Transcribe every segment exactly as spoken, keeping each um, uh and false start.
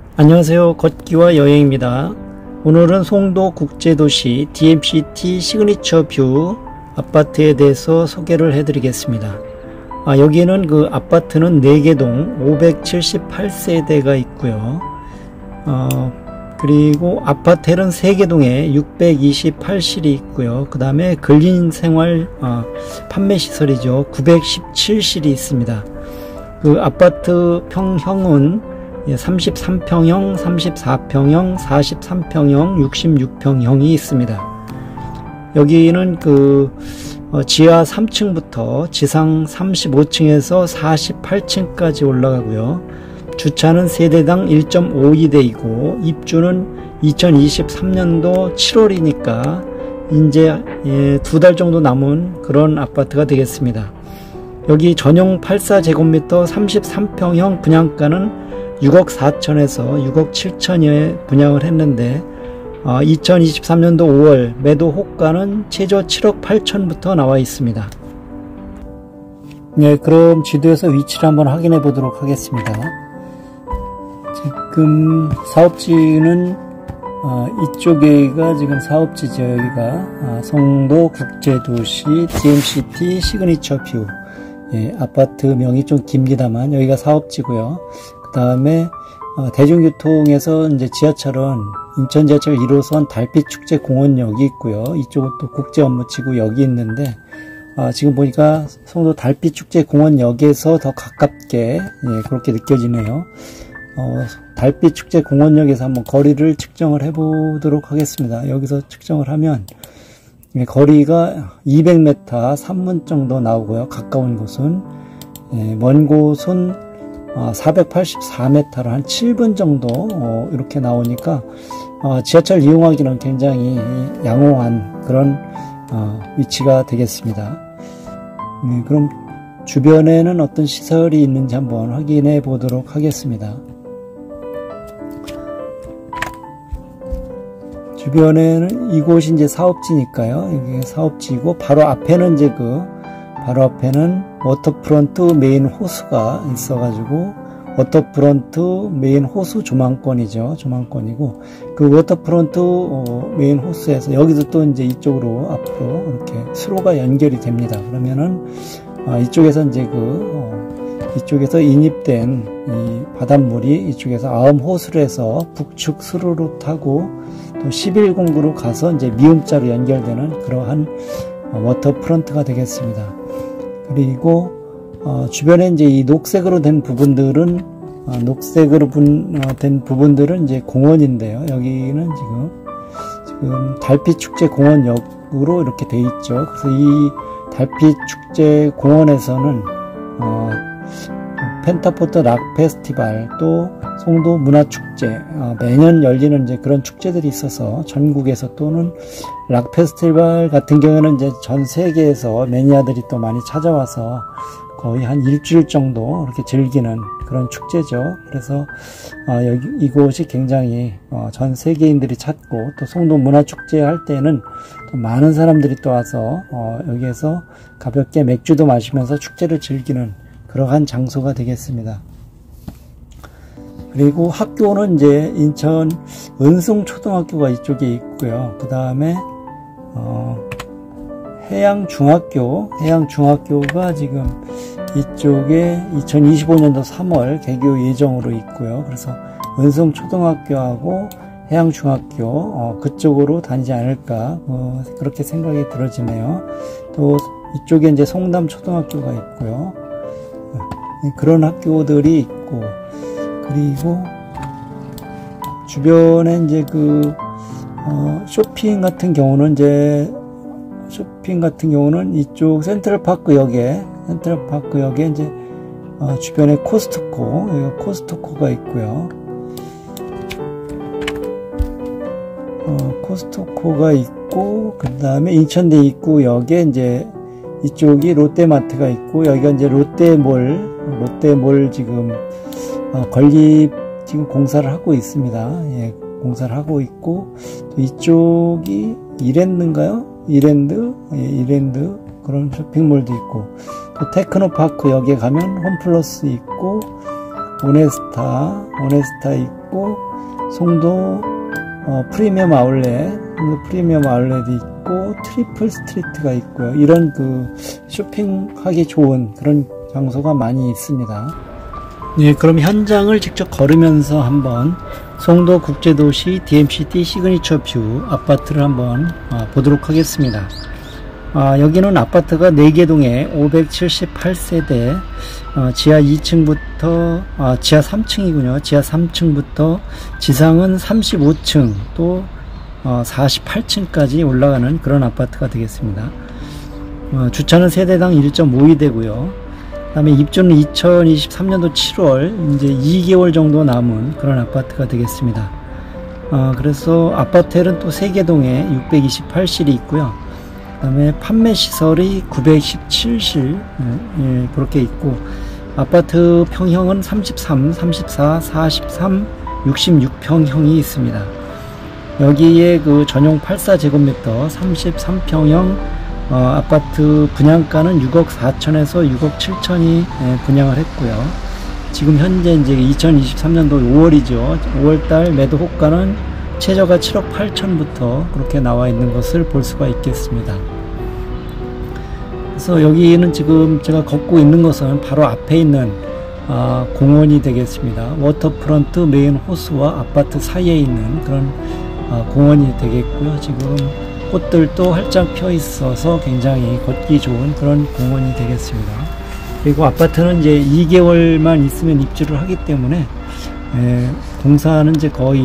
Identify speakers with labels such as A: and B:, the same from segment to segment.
A: 안녕하세요. 걷기와 여행입니다. 오늘은 송도 국제도시 디엠시티 시그니처 뷰 아파트에 대해서 소개를 해드리겠습니다. 아, 여기는 그 아파트는 네 개 동 오백칠십팔 세대가 있고요. 어, 그리고 아파트는 세 개 동에 육백이십팔 실이 있고요. 그 다음에 근린생활 어, 판매시설이죠. 구백십칠 실이 있습니다. 그 아파트 평형은 삼십삼 평형, 삼십사 평형, 사십삼 평형, 육십육 평형이 있습니다. 여기는 그 어, 지하 삼 층부터 지상 삼십오 층에서 사십팔 층까지 올라가고요. 주차는 세대당 일 점 오이 대이고 입주는 이천이십삼 년도 칠월이니까 이제 예, 두 달 정도 남은 그런 아파트가 되겠습니다. 여기 전용 팔십사 제곱미터 삼십삼 평형 분양가는 육억 사천에서 육억 칠천에 분양을 했는데 어, 이천이십삼 년도 오월 매도 호가는 최저 칠억 팔천부터 나와 있습니다. 네, 그럼 지도에서 위치를 한번 확인해 보도록 하겠습니다. 지금 사업지는 어, 이쪽에가 지금 사업지죠. 여기가 아, 송도 국제도시 디엠시티 시그니처 뷰. 예, 아파트 명이 좀 깁니다만 여기가 사업지고요. 그 다음에 어, 대중교통에서 이제 지하철은 인천 지하철 일 호선 달빛축제공원역이 있고요. 이쪽은 또 국제업무지구역이 있는데 어, 지금 보니까 송도 달빛축제공원역에서 더 가깝게 예, 그렇게 느껴지네요. 어, 달빛축제공원역에서 한번 거리를 측정을 해보도록 하겠습니다. 여기서 측정을 하면 예, 거리가 이백 미터 삼 분 정도 나오고요. 가까운 곳은 예, 먼 곳은 어, 사백팔십사 미터로 한 칠 분 정도 어, 이렇게 나오니까 어, 지하철 이용하기는 굉장히 양호한 그런 어, 위치가 되겠습니다. 예, 그럼 주변에는 어떤 시설이 있는지 한번 확인해 보도록 하겠습니다. 주변에는 이곳이 이제 사업지니까요. 여기 사업지고 바로 앞에는 이제 그 바로 앞에는 워터프론트 메인 호수가 있어가지고 워터프론트 메인 호수 조망권이죠. 조망권이고 그 워터프론트 어, 메인 호수에서 여기서 또 이제 이쪽으로 앞으로 이렇게 수로가 연결이 됩니다. 그러면은 어, 이쪽에서 이제 그 어, 이쪽에서 인입된 이 바닷물이 이쪽에서 아음 호수로 해서 북측 수로로 타고 또 십일 공구로 가서 이제 미음자로 연결되는 그러한 워터프론트가 되겠습니다. 그리고 어, 주변에 이제 이 녹색으로 된 부분들은 어, 녹색으로 분, 어, 된 부분들은 이제 공원인데요. 여기는 지금 지금 달빛축제공원역으로 이렇게 돼 있죠. 그래서 이 달빛축제공원에서는 어, 펜타포트 락 페스티벌 또 송도 문화축제 어, 매년 열리는 이제 그런 축제들이 있어서 전국에서 또는 락 페스티벌 같은 경우는 이제 전 세계에서 매니아들이 또 많이 찾아와서 거의 한 일주일 정도 이렇게 즐기는 그런 축제죠. 그래서 어, 여기 이곳이 굉장히 어, 전 세계인들이 찾고 또 송도 문화축제 할 때는 또 많은 사람들이 또 와서 어, 여기에서 가볍게 맥주도 마시면서 축제를 즐기는 그러한 장소가 되겠습니다. 그리고 학교는 이제 인천 은승초등학교가 이쪽에 있고요. 그 다음에 어, 해양중학교, 해양중학교가 지금 이쪽에 이천이십오 년도 삼월 개교 예정으로 있고요. 그래서 은승초등학교하고 해양중학교 어, 그쪽으로 다니지 않을까 뭐 그렇게 생각이 들어지네요. 또 이쪽에 이제 송담초등학교가 있고요. 그런 학교들이 있고 그리고 주변에 이제 그 어, 쇼핑 같은 경우는 이제 쇼핑 같은 경우는 이쪽 센트럴파크역에 센트럴파크역에 이제 어, 주변에 코스트코 여기 코스트코가 있고요. 어, 코스트코가 있고 그 다음에 인천대 입구역에 이제 이쪽이 롯데마트가 있고 여기가 이제 롯데몰 롯데몰 지금 어, 건립 지금 공사를 하고 있습니다. 예, 공사를 하고 있고 또 이쪽이 이랜드인가요? 이랜드, 예, 이랜드 그런 쇼핑몰도 있고 또 테크노파크 여기에 가면 홈플러스 있고 오네스타, 오네스타 있고, 송도 어, 프리미엄 아울렛, 프리미엄 아울렛이 있고, 트리플 스트리트가 있고요. 이런 그 쇼핑하기 좋은 그런 장소가 많이 있습니다. 네, 그럼 현장을 직접 걸으면서 한번 송도 국제도시 디엠씨티 시그니처 뷰 아파트를 한번 어, 보도록 하겠습니다. 아, 여기는 아파트가 네 개 동에 오백칠십팔 세대, 어, 지하 이 층부터, 아, 지하 삼 층이군요. 지하 삼 층부터 지상은 삼십오 층, 또, 어, 사십팔 층까지 올라가는 그런 아파트가 되겠습니다. 어, 주차는 세대당 일 점 오이 되고요. 그 다음에 입주는 이천이십삼 년도 칠월, 이제 이 개월 정도 남은 그런 아파트가 되겠습니다. 어, 그래서 아파트에는 또 세 개 동에 육백이십팔 실이 있고요. 그 다음에 판매 시설이 구백십칠 실, 예, 그렇게 있고, 아파트 평형은 삼십삼, 삼십사, 사십삼, 육십육 평형이 있습니다. 여기에 그 전용 팔십사 제곱미터 삼십삼 평형 어, 아파트 분양가는 육억 사천에서 육억 칠천이 예, 분양을 했고요. 지금 현재 이제 이천이십삼 년도 오월이죠. 오월달 매도 호가는 최저가 칠억 팔천부터 그렇게 나와 있는 것을 볼 수가 있겠습니다. 그래서 여기는 지금 제가 걷고 있는 것은 바로 앞에 있는 아, 공원이 되겠습니다. 워터프런트 메인 호수와 아파트 사이에 있는 그런 아, 공원이 되겠고요. 지금 꽃들도 활짝 펴 있어서 굉장히 걷기 좋은 그런 공원이 되겠습니다. 그리고 아파트는 이제 이 개월만 있으면 입주를 하기 때문에 에, 공사는 이제 거의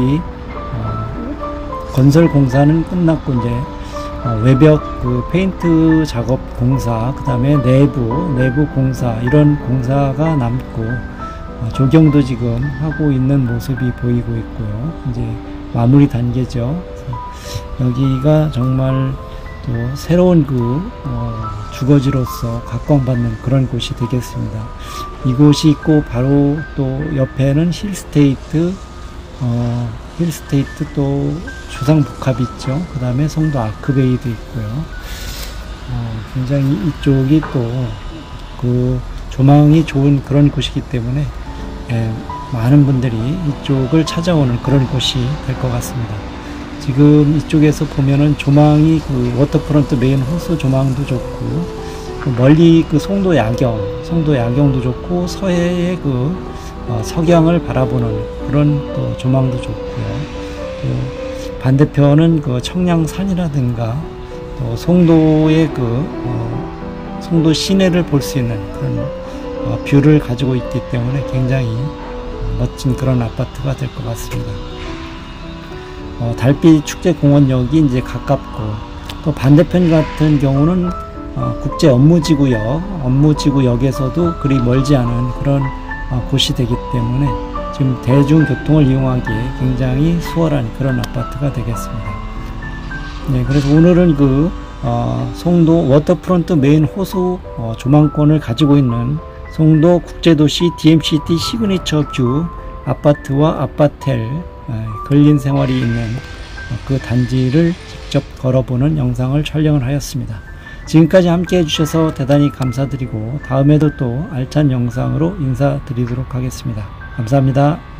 A: 건설 공사는 끝났고 이제 외벽 그 페인트 작업 공사, 그 다음에 내부 내부 공사 이런 공사가 남고 조경도 지금 하고 있는 모습이 보이고 있고요. 이제 마무리 단계죠. 여기가 정말 또 새로운 그 어, 주거지로서 각광받는 그런 곳이 되겠습니다. 이곳이 있고 바로 또 옆에는 힐스테이트 어, 힐스테이트 또 주상복합 있죠. 그 다음에 송도 아크베이도 있고요. 어, 굉장히 이쪽이 또 그 조망이 좋은 그런 곳이기 때문에 예, 많은 분들이 이쪽을 찾아오는 그런 곳이 될 것 같습니다. 지금 이쪽에서 보면은 조망이 그 워터프런트 메인 호수 조망도 좋고, 그 멀리 그 송도 야경, 송도 야경도 좋고, 서해의 그 어, 석양을 바라보는 그런 또 조망도 좋고요. 또 반대편은 그 청량산이라든가 또 송도의 그 어, 송도 시내를 볼 수 있는 그런 어, 뷰를 가지고 있기 때문에 굉장히 멋진 그런 아파트가 될 것 같습니다. 어, 달빛 축제공원역이 이제 가깝고, 또 반대편 같은 경우는 어, 국제 업무지구역, 업무지구역에서도 그리 멀지 않은 그런 어, 곳이 되기 때문에 지금 대중교통을 이용하기에 굉장히 수월한 그런 아파트가 되겠습니다. 네, 그래서 오늘은 그 어, 송도 워터프런트 메인 호수 어, 조망권을 가지고 있는 송도 국제도시 디엠씨티 시그니처 뷰 아파트와 아파텔 근린 생활이 있는 그 단지를 직접 걸어보는 영상을 촬영을 하였습니다. 지금까지 함께 해주셔서 대단히 감사드리고, 다음에도 또 알찬 영상으로 인사드리도록 하겠습니다. 감사합니다.